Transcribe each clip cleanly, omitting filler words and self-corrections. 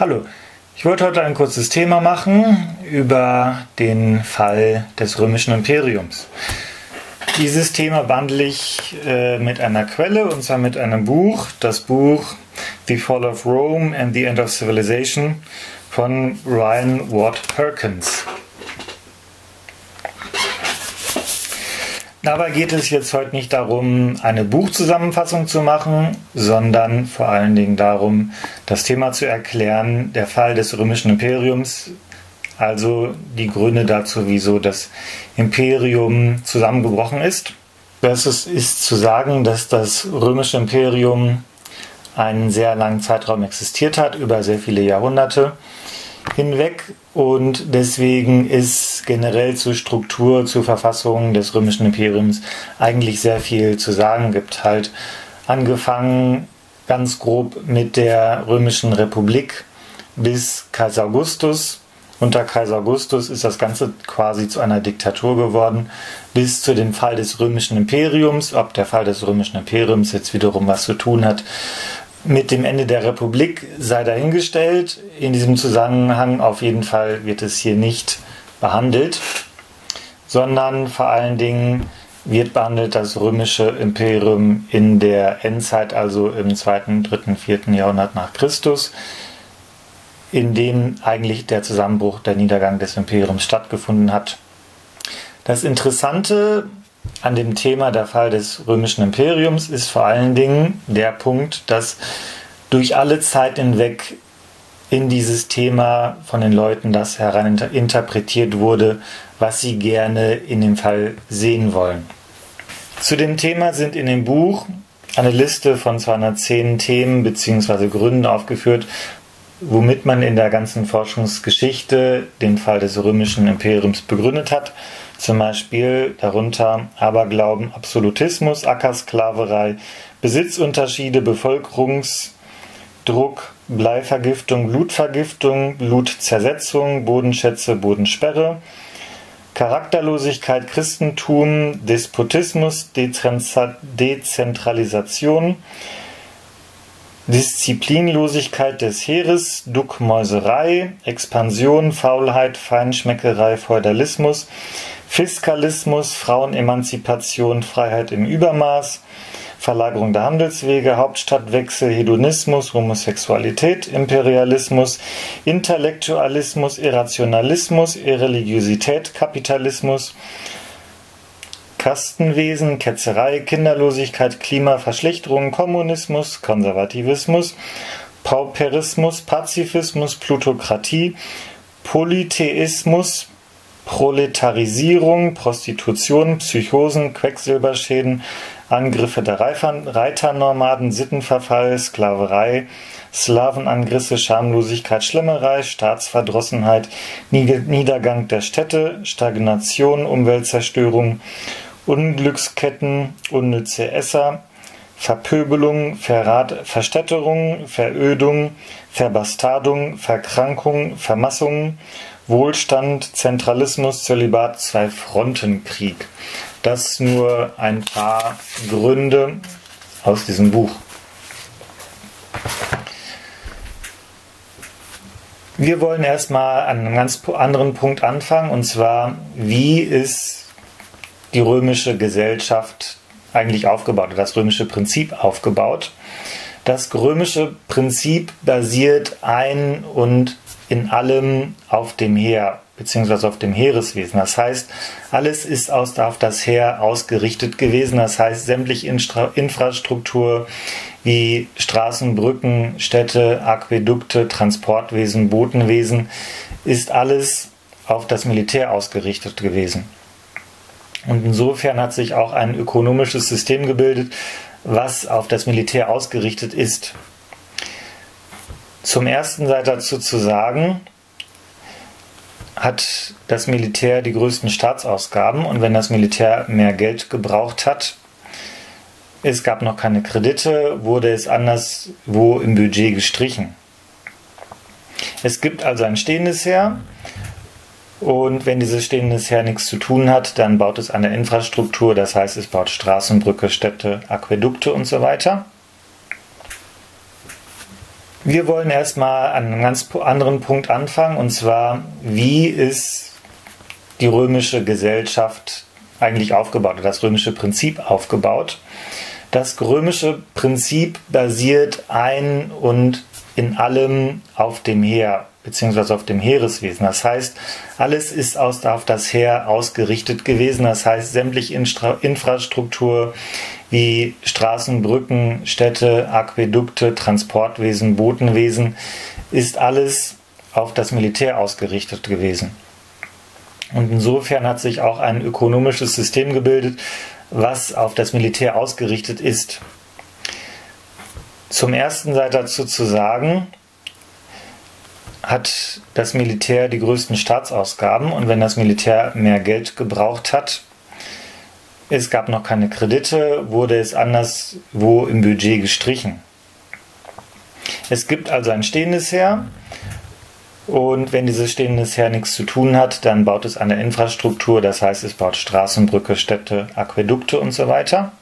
Hallo, ich wollte heute ein kurzes Thema machen über den Fall des römischen Imperiums. Dieses Thema behandle ich mit einer Quelle, und zwar mit einem Buch, das Buch The Fall of Rome and the End of Civilization von Ryan Ward Perkins. Dabei geht es jetzt heute nicht darum, eine Buchzusammenfassung zu machen, sondern vor allen Dingen darum, das Thema zu erklären, der Fall des römischen Imperiums, also die Gründe dazu, wieso das Imperium zusammengebrochen ist. Das ist zu sagen, dass das römische Imperium einen sehr langen Zeitraum existiert hat, über sehr viele Jahrhunderte hinweg, und deswegen ist generell zur Struktur, zur Verfassung des römischen Imperiums eigentlich sehr viel zu sagen. Gibt halt angefangen ganz grob mit der römischen Republik bis Kaiser Augustus. Unter Kaiser Augustus ist das Ganze quasi zu einer Diktatur geworden, bis zu dem Fall des römischen Imperiums. Ob der Fall des römischen Imperiums jetzt wiederum was zu tun hat mit dem Ende der Republik, sei dahingestellt. In diesem Zusammenhang auf jeden Fall wird es hier nicht behandelt, sondern vor allen Dingen wird behandelt das römische Imperium in der Endzeit, also im 2., 3., 4. Jahrhundert nach Christus, in dem eigentlich der Zusammenbruch, der Niedergang des Imperiums stattgefunden hat. Das Interessante an dem Thema der Fall des römischen Imperiums ist vor allen Dingen der Punkt, dass durch alle Zeit hinweg in dieses Thema von den Leuten das hereininterpretiert wurde, was sie gerne in dem Fall sehen wollen. Zu dem Thema sind in dem Buch eine Liste von 210 Themen bzw. Gründen aufgeführt, womit man in der ganzen Forschungsgeschichte den Fall des römischen Imperiums begründet hat. Zum Beispiel darunter Aberglauben, Absolutismus, Ackersklaverei, Besitzunterschiede, Bevölkerungsdruck, Bleivergiftung, Blutvergiftung, Blutzersetzung, Bodenschätze, Bodensperre, Charakterlosigkeit, Christentum, Despotismus, Dezentralisation, Disziplinlosigkeit des Heeres, Duckmäuserei, Expansion, Faulheit, Feinschmeckerei, Feudalismus, Fiskalismus, Frauenemanzipation, Freiheit im Übermaß, Verlagerung der Handelswege, Hauptstadtwechsel, Hedonismus, Homosexualität, Imperialismus, Intellektualismus, Irrationalismus, Irreligiosität, Kapitalismus, Kastenwesen, Ketzerei, Kinderlosigkeit, Klimaverschlechterung, Kommunismus, Konservativismus, Pauperismus, Pazifismus, Plutokratie, Polytheismus, Proletarisierung, Prostitution, Psychosen, Quecksilberschäden, Angriffe der Reiternomaden, Sittenverfall, Sklaverei, Slavenangriffe, Schamlosigkeit, Schlemmerei, Staatsverdrossenheit, Niedergang der Städte, Stagnation, Umweltzerstörung, Unglücksketten, unnütze Esser, Verpöbelung, Verrat, Verstädterung, Verödung, Verbastardung, Verkrankung, Vermassung, Wohlstand, Zentralismus, Zölibat, Zwei-Fronten-Krieg. Das nur ein paar Gründe aus diesem Buch. Wir wollen erstmal an einem ganz anderen Punkt anfangen, und zwar, wie ist die römische Gesellschaft eigentlich aufgebaut, oder das römische Prinzip aufgebaut. Das römische Prinzip basiert ein und in allem auf dem Heer bzw. auf dem Heereswesen. Das heißt, alles ist auf das Heer ausgerichtet gewesen. Das heißt, sämtliche Infrastruktur wie Straßen, Brücken, Städte, Aquädukte, Transportwesen, Botenwesen ist alles auf das Militär ausgerichtet gewesen. Und insofern hat sich auch ein ökonomisches System gebildet, was auf das Militär ausgerichtet ist. Zum ersten sei dazu zu sagen, hat das Militär die größten Staatsausgaben, und wenn das Militär mehr Geld gebraucht hat, es gab noch keine Kredite, wurde es anderswo im Budget gestrichen. Es gibt also ein stehendes Heer, und wenn dieses stehendes Heer nichts zu tun hat, dann baut es eine Infrastruktur, das heißt, es baut Straßen, Brücke, Städte, Aquädukte und so weiter. Wir wollen erstmal an einem ganz anderen Punkt anfangen, und zwar, wie ist die römische Gesellschaft eigentlich aufgebaut, oder das römische Prinzip aufgebaut. Das römische Prinzip basiert ein und in allem auf dem Heer, beziehungsweise auf dem Heereswesen. Das heißt, alles ist auf das Heer ausgerichtet gewesen. Das heißt, sämtliche Infrastruktur wie Straßen, Brücken, Städte, Aquädukte, Transportwesen, Botenwesen ist alles auf das Militär ausgerichtet gewesen. Und insofern hat sich auch ein ökonomisches System gebildet, was auf das Militär ausgerichtet ist. Zum ersten sei dazu zu sagen, hat das Militär die größten Staatsausgaben, und wenn das Militär mehr Geld gebraucht hat, es gab noch keine Kredite, wurde es anderswo im Budget gestrichen. Es gibt also ein stehendes Heer, und wenn dieses stehendes Heer nichts zu tun hat, dann baut es an der Infrastruktur, das heißt, es baut Straßen, Brücke, Städte, Aquädukte und so weiter.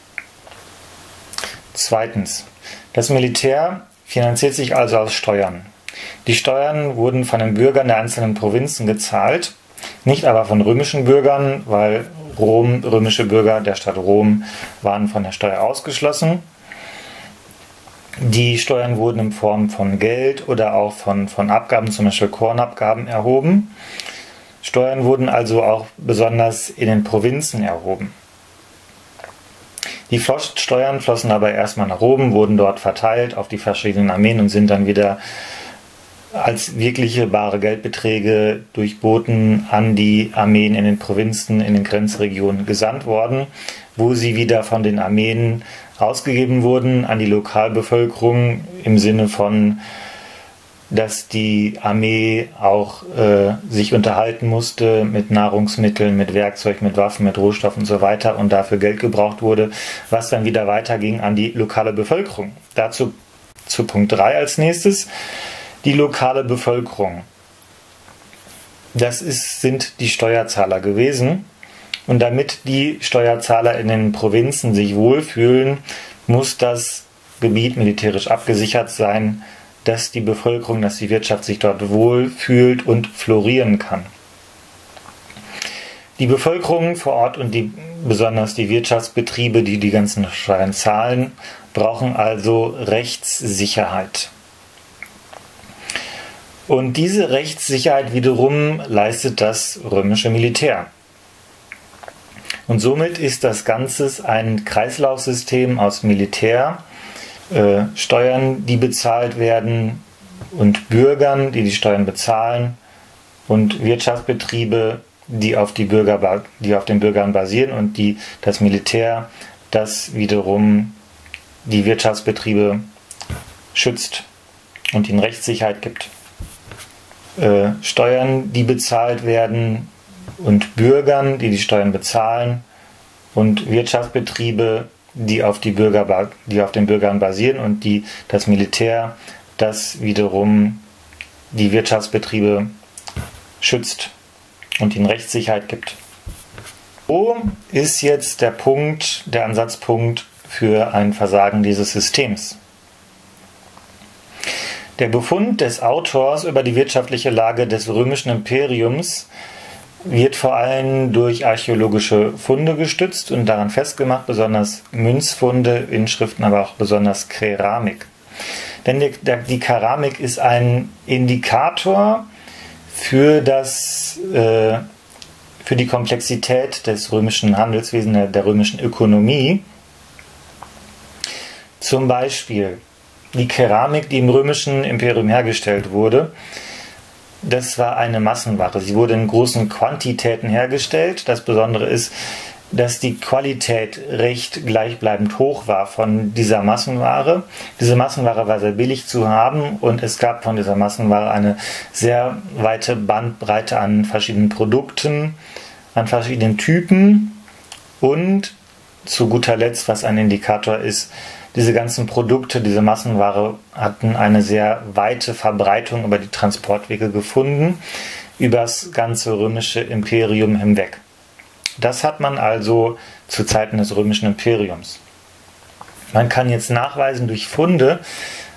Zweitens, das Militär finanziert sich also aus Steuern. Die Steuern wurden von den Bürgern der einzelnen Provinzen gezahlt, nicht aber von römischen Bürgern, weil römische Bürger der Stadt Rom waren von der Steuer ausgeschlossen. Die Steuern wurden in Form von Geld oder auch von Abgaben, zum Beispiel Kornabgaben, erhoben. Steuern wurden also auch besonders in den Provinzen erhoben. Die Steuern flossen aber erstmal nach Rom, wurden dort verteilt auf die verschiedenen Armeen und sind dann wieder als wirkliche bare Geldbeträge durch Boten an die Armeen in den Provinzen, in den Grenzregionen gesandt worden, wo sie wieder von den Armeen ausgegeben wurden an die Lokalbevölkerung im Sinne von, dass die Armee auch sich unterhalten musste mit Nahrungsmitteln, mit Werkzeug, mit Waffen, mit Rohstoffen und so weiter, und dafür Geld gebraucht wurde, was dann wieder weiterging an die lokale Bevölkerung. Dazu zu Punkt 3 als nächstes. Die lokale Bevölkerung. Das sind die Steuerzahler gewesen. Und damit die Steuerzahler in den Provinzen sich wohlfühlen, muss das Gebiet militärisch abgesichert sein, dass die Bevölkerung, dass die Wirtschaft sich dort wohlfühlt und florieren kann. Die Bevölkerung vor Ort und besonders die Wirtschaftsbetriebe, die die ganzen Steuern zahlen, brauchen also Rechtssicherheit. Und diese Rechtssicherheit wiederum leistet das römische Militär. Und somit ist das Ganze ein Kreislaufsystem aus Militär, Steuern, die bezahlt werden, und Bürgern, die die Steuern bezahlen, und Wirtschaftsbetriebe, die auf den Bürgern basieren, und das Militär, das wiederum die Wirtschaftsbetriebe schützt und ihnen Rechtssicherheit gibt. Steuern, die bezahlt werden, und Bürgern, die die Steuern bezahlen, und Wirtschaftsbetriebe, die auf den Bürgern basieren, und das Militär, das wiederum die Wirtschaftsbetriebe schützt und ihnen Rechtssicherheit gibt. Wo ist jetzt der Ansatzpunkt für ein Versagen dieses Systems? Der Befund des Autors über die wirtschaftliche Lage des römischen Imperiums wird vor allem durch archäologische Funde gestützt und daran festgemacht, besonders Münzfunde, Inschriften, aber auch besonders Keramik. Denn die Keramik ist ein Indikator für die Komplexität des römischen Handelswesens, der römischen Ökonomie. Zum Beispiel die Keramik, die im römischen Imperium hergestellt wurde, das war eine Massenware. Sie wurde in großen Quantitäten hergestellt. Das Besondere ist, dass die Qualität recht gleichbleibend hoch war von dieser Massenware. Diese Massenware war sehr billig zu haben, und es gab von dieser Massenware eine sehr weite Bandbreite an verschiedenen Produkten, an verschiedenen Typen, und zu guter Letzt, was ein Indikator ist, diese ganzen Produkte, diese Massenware hatten eine sehr weite Verbreitung über die Transportwege gefunden, über das ganze römische Imperium hinweg. Das hat man also zu Zeiten des römischen Imperiums. Man kann jetzt nachweisen durch Funde,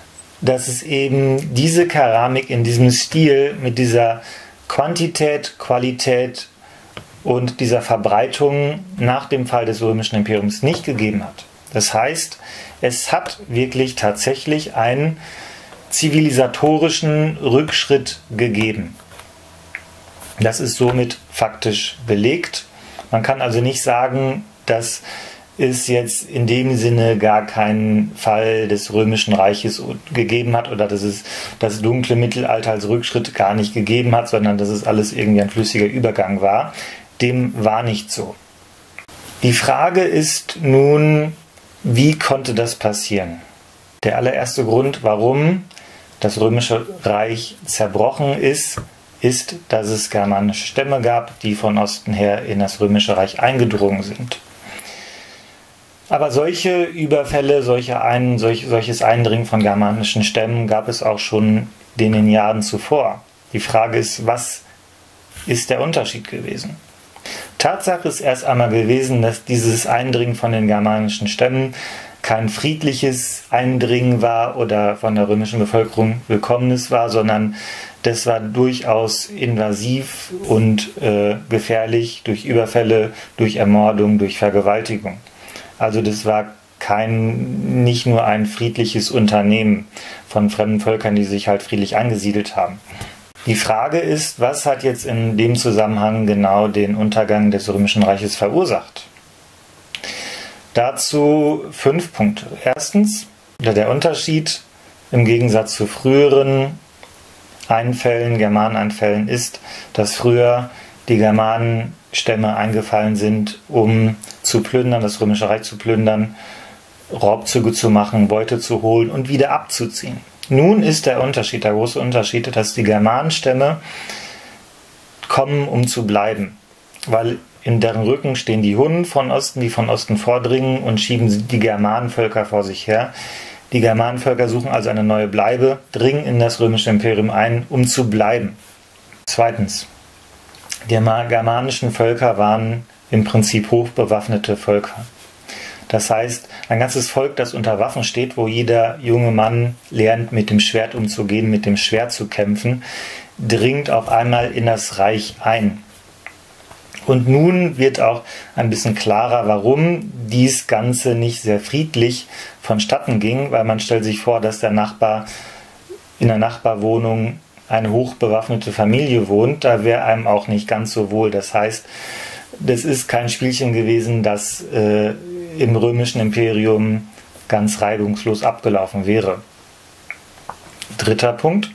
dass es eben diese Keramik in diesem Stil mit dieser Quantität, Qualität und dieser Verbreitung nach dem Fall des Römischen Imperiums nicht gegeben hat. Das heißt, es hat wirklich tatsächlich einen zivilisatorischen Rückschritt gegeben. Das ist somit faktisch belegt. Man kann also nicht sagen, dass es jetzt in dem Sinne gar keinen Fall des Römischen Reiches gegeben hat oder dass es das dunkle Mittelalter als Rückschritt gar nicht gegeben hat, sondern dass es alles irgendwie ein flüssiger Übergang war. Dem war nicht so. Die Frage ist nun, wie konnte das passieren? Der allererste Grund, warum das Römische Reich zerbrochen ist, dass es germanische Stämme gab, die von Osten her in das Römische Reich eingedrungen sind. Aber solche Überfälle, solches Eindringen von germanischen Stämmen gab es auch schon in den Jahren zuvor. Die Frage ist, was ist der Unterschied gewesen? Tatsache ist erst einmal gewesen, dass dieses Eindringen von den germanischen Stämmen kein friedliches Eindringen war oder von der römischen Bevölkerung willkommenes war, sondern das war durchaus invasiv und gefährlich durch Überfälle, durch Ermordung, durch Vergewaltigung. Also das war nicht nur ein friedliches Unternehmen von fremden Völkern, die sich halt friedlich angesiedelt haben. Die Frage ist, was hat jetzt in dem Zusammenhang genau den Untergang des Römischen Reiches verursacht? Dazu 5 Punkte. Erstens, der Unterschied im Gegensatz zu früheren Germaneneinfällen ist, dass früher die Germanenstämme eingefallen sind, um zu plündern, das Römische Reich zu plündern, Raubzüge zu machen, Beute zu holen und wieder abzuziehen. Nun ist der große Unterschied, dass die Germanenstämme kommen, um zu bleiben, weil in deren Rücken stehen die Hunnen von Osten, die von Osten vordringen und schieben die Germanenvölker vor sich her. Die Germanenvölker suchen also eine neue Bleibe, dringen in das Römische Imperium ein, um zu bleiben. Zweitens, die germanischen Völker waren im Prinzip hochbewaffnete Völker. Das heißt, ein ganzes Volk, das unter Waffen steht, wo jeder junge Mann lernt, mit dem Schwert umzugehen, mit dem Schwert zu kämpfen, dringt auf einmal in das Reich ein. Und nun wird auch ein bisschen klarer, warum dies Ganze nicht sehr friedlich vonstatten ging, weil man stellt sich vor, dass in der Nachbarwohnung eine hochbewaffnete Familie wohnt, da wäre einem auch nicht ganz so wohl. Das heißt, das ist kein Spielchen gewesen, das im Römischen Imperium ganz reibungslos abgelaufen wäre. Dritter Punkt.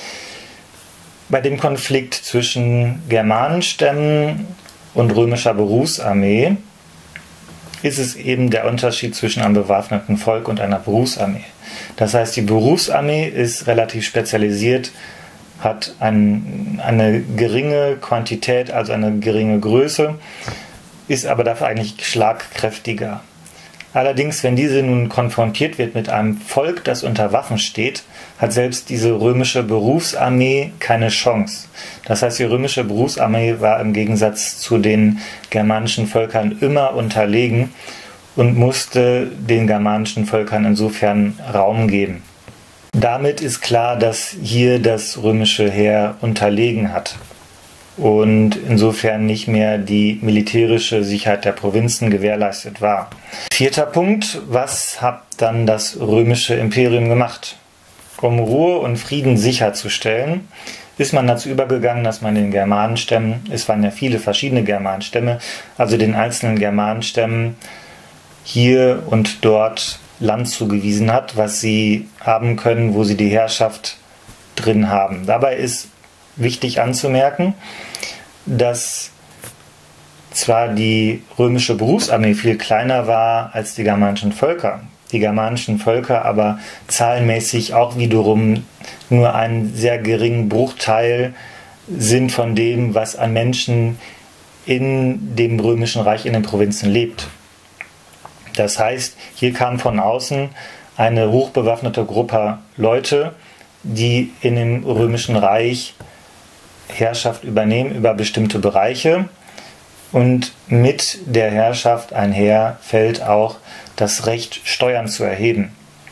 Bei dem Konflikt zwischen Germanenstämmen und römischer Berufsarmee ist es eben der Unterschied zwischen einem bewaffneten Volk und einer Berufsarmee. Das heißt, die Berufsarmee ist relativ spezialisiert, hat eine geringe Quantität, also eine geringe Größe, ist aber dafür eigentlich schlagkräftiger. Allerdings, wenn diese nun konfrontiert wird mit einem Volk, das unter Waffen steht, hat selbst diese römische Berufsarmee keine Chance. Das heißt, die römische Berufsarmee war im Gegensatz zu den germanischen Völkern immer unterlegen und musste den germanischen Völkern insofern Raum geben. Damit ist klar, dass hier das römische Heer unterlegen hat und insofern nicht mehr die militärische Sicherheit der Provinzen gewährleistet war. Vierter Punkt, was hat dann das römische Imperium gemacht? Um Ruhe und Frieden sicherzustellen, ist man dazu übergegangen, dass man den Germanenstämmen, es waren ja viele verschiedene Germanenstämme, also den einzelnen Germanenstämmen hier und dort Land zugewiesen hat, was sie haben können, wo sie die Herrschaft drin haben. Dabei ist wichtig anzumerken, dass zwar die römische Berufsarmee viel kleiner war als die germanischen Völker, die germanischen Völker aber zahlenmäßig auch wiederum nur einen sehr geringen Bruchteil sind von dem, was an Menschen in dem römischen Reich in den Provinzen lebt. Das heißt, hier kam von außen eine hochbewaffnete Gruppe Leute, die in dem römischen Reich Herrschaft übernehmen über bestimmte Bereiche, und mit der Herrschaft einher fällt auch das Recht, Steuern zu erheben.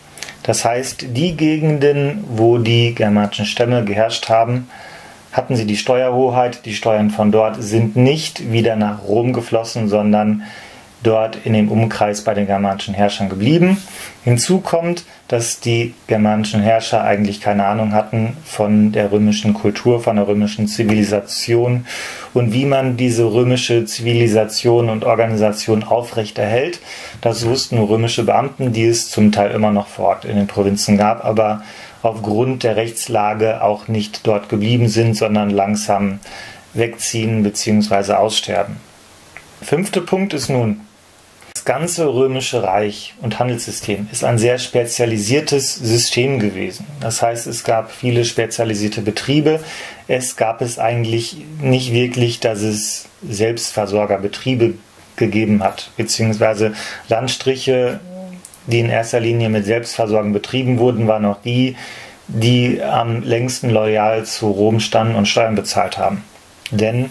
Das heißt, die Gegenden, wo die germanischen Stämme geherrscht haben, hatten sie die Steuerhoheit. Die Steuern von dort sind nicht wieder nach Rom geflossen, sondern dort in dem Umkreis bei den germanischen Herrschern geblieben. Hinzu kommt, dass die germanischen Herrscher eigentlich keine Ahnung hatten von der römischen Kultur, von der römischen Zivilisation und wie man diese römische Zivilisation und Organisation aufrechterhält. Das wussten nur römische Beamten, die es zum Teil immer noch vor Ort in den Provinzen gab, aber aufgrund der Rechtslage auch nicht dort geblieben sind, sondern langsam wegziehen bzw. aussterben. 5. Punkt ist nun: Das ganze römische Reich und Handelssystem ist ein sehr spezialisiertes System gewesen. Das heißt, es gab viele spezialisierte Betriebe. Es gab es eigentlich nicht wirklich, dass es Selbstversorgerbetriebe gegeben hat, beziehungsweise Landstriche, die in erster Linie mit Selbstversorgung betrieben wurden, waren auch die, die am längsten loyal zu Rom standen und Steuern bezahlt haben. Denn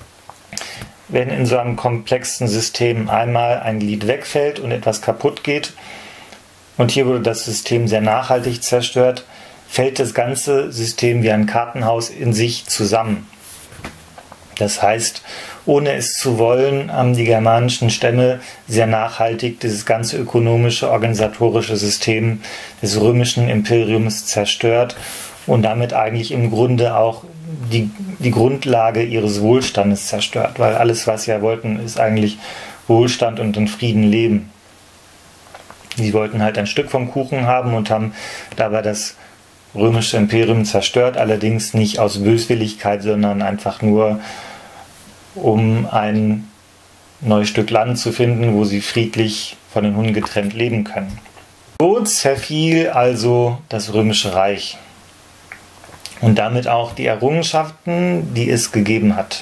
wenn in so einem komplexen System einmal ein Glied wegfällt und etwas kaputt geht, und hier wurde das System sehr nachhaltig zerstört, fällt das ganze System wie ein Kartenhaus in sich zusammen. Das heißt, ohne es zu wollen, haben die germanischen Stämme sehr nachhaltig dieses ganze ökonomische, organisatorische System des römischen Imperiums zerstört und damit eigentlich im Grunde auch die Grundlage ihres Wohlstandes zerstört, weil alles, was sie wollten, ist eigentlich Wohlstand und in Frieden leben. Sie wollten halt ein Stück vom Kuchen haben und haben dabei das römische Imperium zerstört, allerdings nicht aus Böswilligkeit, sondern einfach nur, um ein neues Stück Land zu finden, wo sie friedlich von den Hunden getrennt leben können. So zerfiel also das Römische Reich und damit auch die Errungenschaften, die es gegeben hat.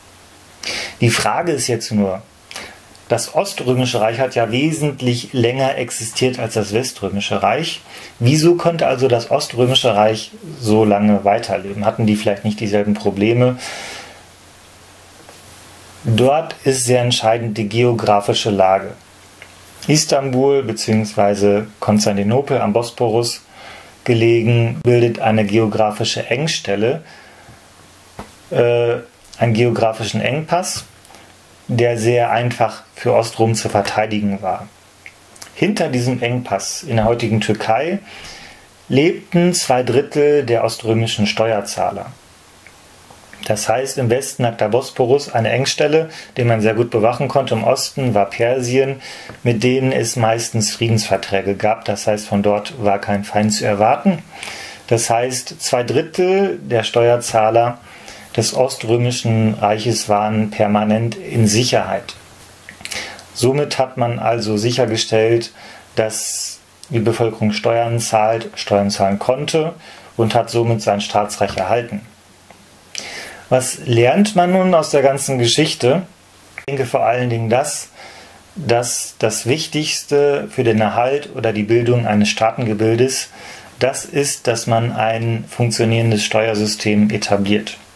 Die Frage ist jetzt nur: Das Oströmische Reich hat ja wesentlich länger existiert als das Weströmische Reich. Wieso konnte also das Oströmische Reich so lange weiterleben? Hatten die vielleicht nicht dieselben Probleme? Dort ist sehr entscheidend die geografische Lage. Istanbul bzw. Konstantinopel am Bosporus gelegen, bildet eine geografische Engstelle, einen geografischen Engpass, der sehr einfach für Ostrom zu verteidigen war. Hinter diesem Engpass in der heutigen Türkei lebten 2/3 der oströmischen Steuerzahler. Das heißt, im Westen lag der Bosporus, eine Engstelle, den man sehr gut bewachen konnte. Im Osten war Persien, mit denen es meistens Friedensverträge gab. Das heißt, von dort war kein Feind zu erwarten. Das heißt, 2/3 der Steuerzahler des Oströmischen Reiches waren permanent in Sicherheit. Somit hat man also sichergestellt, dass die Bevölkerung Steuern zahlen konnte und hat somit sein Staatsrecht erhalten. Was lernt man nun aus der ganzen Geschichte? Ich denke vor allen Dingen dass das Wichtigste für den Erhalt oder die Bildung eines Staatengebildes das ist, dass man ein funktionierendes Steuersystem etabliert.